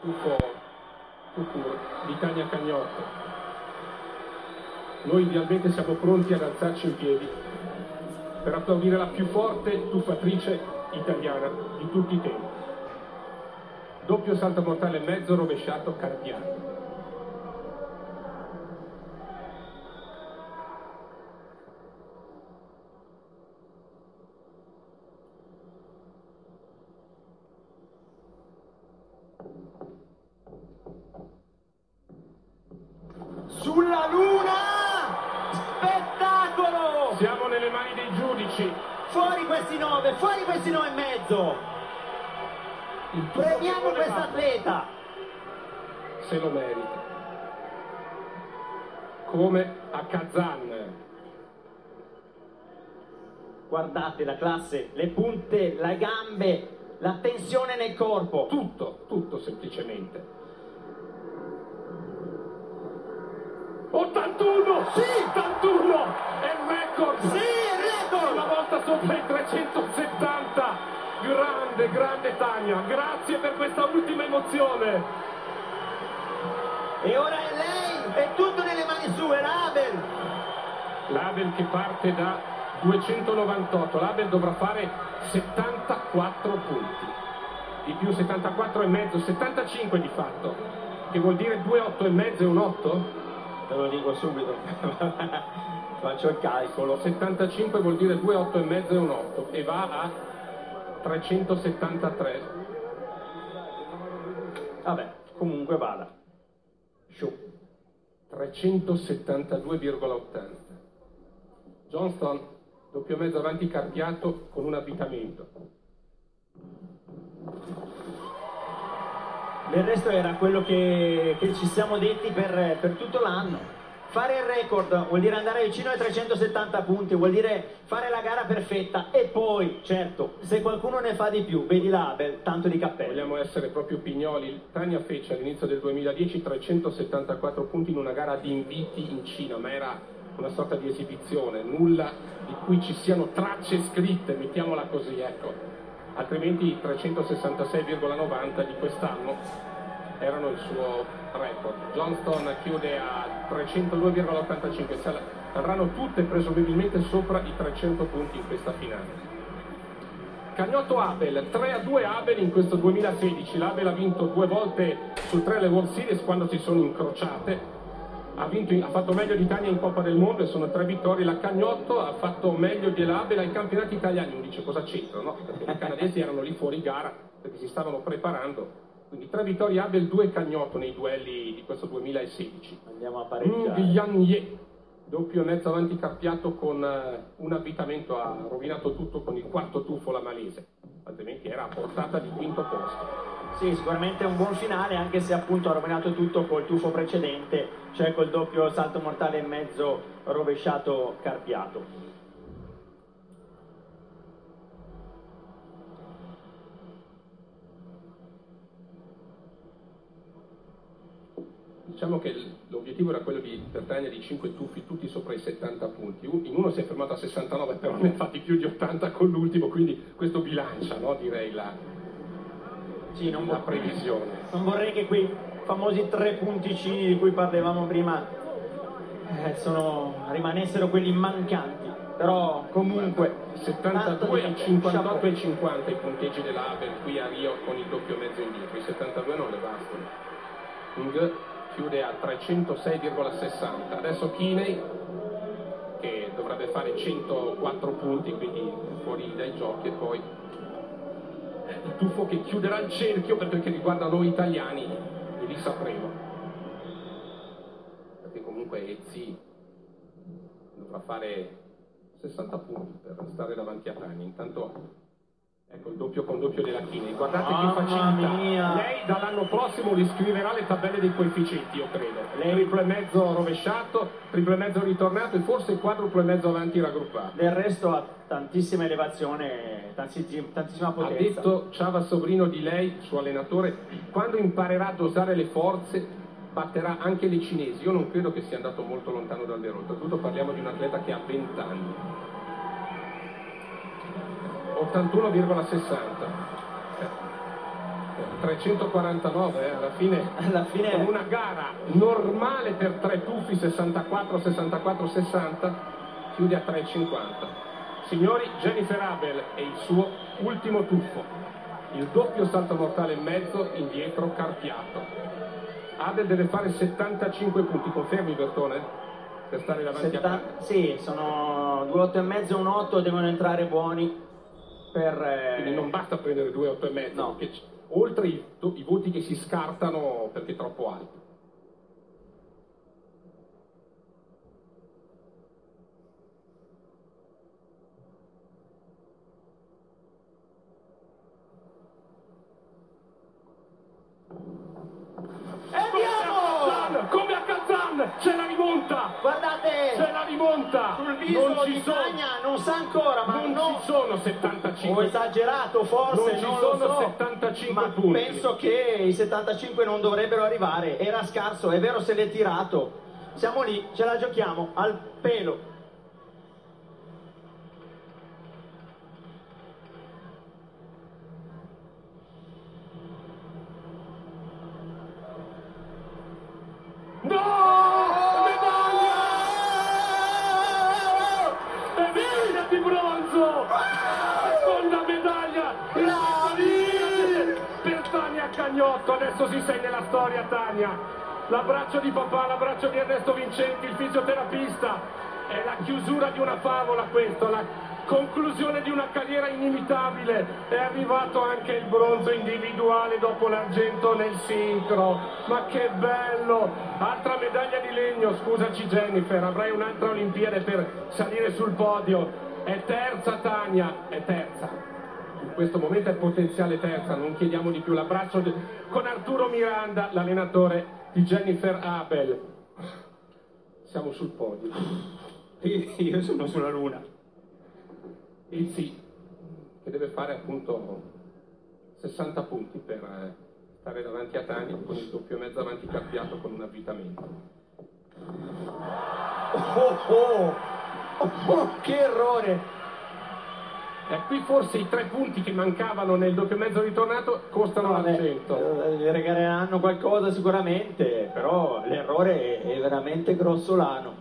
tuffo di Tania Cagnotto. Noi idealmente siamo pronti ad alzarci in piedi per applaudire la più forte tuffatrice italiana di tutti i tempi. Doppio salto mortale e mezzo rovesciato carpiato. Sulla luna! Spettacolo! Siamo nelle mani dei giudici. Fuori questi 9 e mezzo! Premiamo questa atleta! Se lo merita. Come a Kazan. Guardate la classe, le punte, le gambe, la tensione nel corpo. Tutto semplicemente. 81! Sì! 81! È il record! Sì, è il record! Una volta sopra i 370! Grande Tania! Grazie per questa ultima emozione! E ora è lei! È tutto nelle mani sue, l'Abel! L'Abel che parte da 298. L'Abel dovrà fare 74 punti. Di più 74 e mezzo, 75 di fatto. Che vuol dire 2,8 e mezzo e un 8? Te lo dico subito. Faccio il calcolo. 75 vuol dire 2,8 e mezzo e un 8 e va a 373. Vabbè, comunque vada. Show. 372,80. Johnston, doppio mezzo avanti carpiato con un avvitamento. Del resto era quello che ci siamo detti per tutto l'anno. Fare il record vuol dire andare vicino ai 370 punti, vuol dire fare la gara perfetta e poi, certo, se qualcuno ne fa di più, vedi l'Abel, tanto di cappello. Vogliamo essere proprio pignoli. Tania fece all'inizio del 2010 374 punti in una gara di inviti in Cina, ma era una sorta di esibizione, nulla di cui ci siano tracce scritte, mettiamola così, ecco. Altrimenti i 366,90 di quest'anno erano il suo record. Johnston chiude a 302,85, andranno tutte presumibilmente sopra i 300 punti in questa finale. Cagnotto Abel, 3-2 Abel in questo 2016. L'Abel ha vinto 2 volte su 3 le World Series quando si sono incrociate. Ha fatto meglio di Tania in Coppa del Mondo e sono 3 vittorie. La Cagnotto ha fatto meglio dell'Abel ai campionati italiani. Uno dice cosa c'entra, no? Perché i canadesi erano lì fuori gara perché si stavano preparando. Quindi 3 vittorie Abel, 2 Cagnotto nei duelli di questo 2016. Andiamo a pareggiare. Ndiaye, doppio e mezzo avanti carpiato con un avvitamento, ha rovinato tutto con il quarto tuffo la malese, altrimenti era a portata di quinto posto. Sì, sicuramente un buon finale, anche se appunto ha rovinato tutto col tuffo precedente, cioè col doppio salto mortale e mezzo rovesciato carpiato. Diciamo che l'obiettivo era quello per Tania di 5 tuffi, tutti sopra i 70 punti. In uno si è fermato a 69, però ne ha fatti più di 80 con l'ultimo, quindi questo bilancia, no? Direi la previsione. Non vorrei che quei famosi 3 punticini di cui parlavamo prima rimanessero quelli mancanti, però comunque 72, 58 e 50 i punteggi dell'Abel qui a Rio con il doppio mezzo indietro, i 72 non le bastano. Chiude a 306,60. Adesso Kinney che dovrebbe fare 104 punti, quindi fuori dai giochi, e poi il tuffo che chiuderà il cerchio per quel che riguarda noi italiani, e lì sapremo, perché comunque Ezzi dovrà fare 60 punti per stare davanti a Tania. Intanto ecco il doppio con doppio della Kinney, guardate che facilità. Lei dall'anno prossimo riscriverà le tabelle dei coefficienti, io credo. Triple e mezzo rovesciato, triple e mezzo ritornato e forse quadruple e mezzo avanti raggruppato. Del resto ha tantissima elevazione, tantissima potenza. Ha detto Ciava Sobrino di lei, suo allenatore, quando imparerà a dosare le forze batterà anche le cinesi. Io non credo che sia andato molto lontano dal vero, oltretutto parliamo di un atleta che ha 20 anni. 81,60. 349, alla fine con una gara normale per 3 tuffi 64, 64, 60 chiude a 3,50. Signori, Jennifer Abel e il suo ultimo tuffo, il doppio salto mortale in mezzo, indietro carpiato. Abel deve fare 75 punti, confermi Bertone? Per stare davanti a Tania? Sì, sono 2,8,5 e un 8, devono entrare buoni per... Quindi non basta prendere 2,8,5, no, perché oltre i voti che si scartano perché è troppo alto. Come a Kazan, c'è la rimonta! Guardate! C'è la rimonta! Sul viso di Tania non sa ancora, ma non ci sono 75. Ho esagerato forse, non ci sono 75 ma punti. penso che i 75 non dovrebbero arrivare. Era scarso, è vero se l'è tirato. Siamo lì, ce la giochiamo al pelo. No! Medaglia! Medaglia di bronzo! Seconda medaglia! Per Tania Cagnotto, adesso si segna la storia Tania. L'abbraccio di papà, l'abbraccio di Ernesto Vincenti, il fisioterapista. È la chiusura di una favola questo, la conclusione di una carriera inimitabile. È arrivato anche il bronzo individuale dopo l'argento nel sincro. Ma che bello! Altra medaglia di legno, scusaci Jennifer, avrai un'altra Olimpiade per salire sul podio. È terza Tania, è terza. In questo momento è potenziale terza, non chiediamo di più. L'abbraccio con Arturo Miranda, l'allenatore di Jennifer Abel. Siamo sul podio. Io sono sulla luna. Izzi, che deve fare appunto 60 punti per stare davanti a Tania con il doppio mezzo avanti carpiato con un avvitamento. Che errore! Qui forse i 3 punti che mancavano nel doppio mezzo ritornato costano l'argento. Gli regaleranno qualcosa sicuramente, però l'errore è veramente grossolano.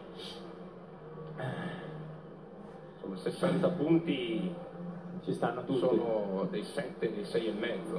Insomma, 60 punti ci stanno tutti. Sono dei 7, dei 6,5.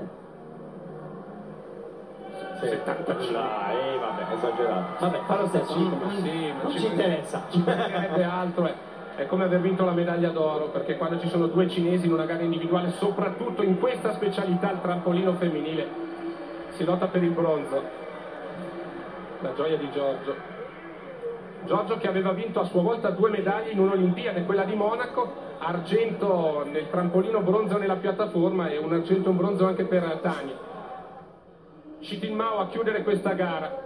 75. Vabbè, esagerato. Vabbè, fa lo stesso, non ci interessa. Ci mancherebbe altro, è come aver vinto la medaglia d'oro, perché quando ci sono 2 cinesi in una gara individuale, soprattutto in questa specialità, il trampolino femminile, si lotta per il bronzo. La gioia di Giorgio. Giorgio che aveva vinto a sua volta 2 medaglie in un'Olimpiade, quella di Monaco, argento nel trampolino, bronzo nella piattaforma e un argento e un bronzo anche per Tania. Shitin Mao a chiudere questa gara.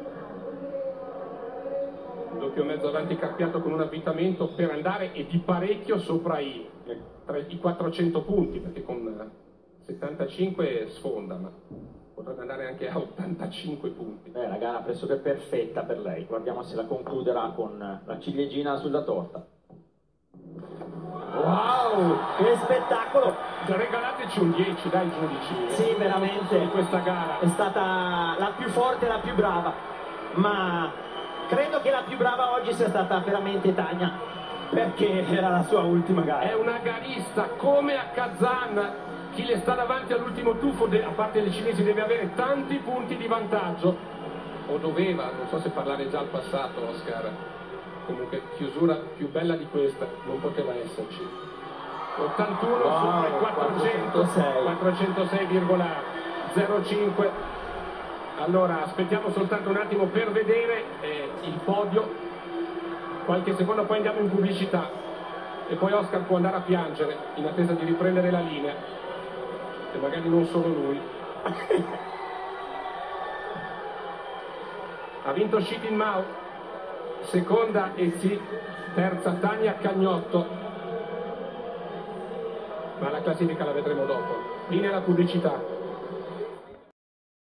Doppio mezzo avanti carpiato con un avvitamento per andare e di parecchio sopra i 400 punti, perché con 75 sfonda, ma potrebbe andare anche a 85 punti. La gara pressoché perfetta per lei. Guardiamo se la concluderà con la ciliegina sulla torta. Wow, che spettacolo! Regalateci un 10, dai giudici. Sì, veramente. Di questa gara. È stata la più forte e la più brava, ma credo che la più brava oggi sia stata veramente Tania, perché era la sua ultima gara. È una garista come a Kazan. Chi le sta davanti all'ultimo tuffo, a parte le cinesi, deve avere tanti punti di vantaggio. O doveva, non so se parlare già al passato, Oscar. Comunque, chiusura più bella di questa non poteva esserci. 81 sopra i 406,05. Allora, aspettiamo soltanto un attimo per vedere il podio. Qualche secondo, poi andiamo in pubblicità. E poi Oscar può andare a piangere in attesa di riprendere la linea. E magari non solo lui. Ha vinto Shitin Mao, seconda Ezzi, terza Tania Cagnotto, ma la classifica la vedremo dopo. Linea alla pubblicità.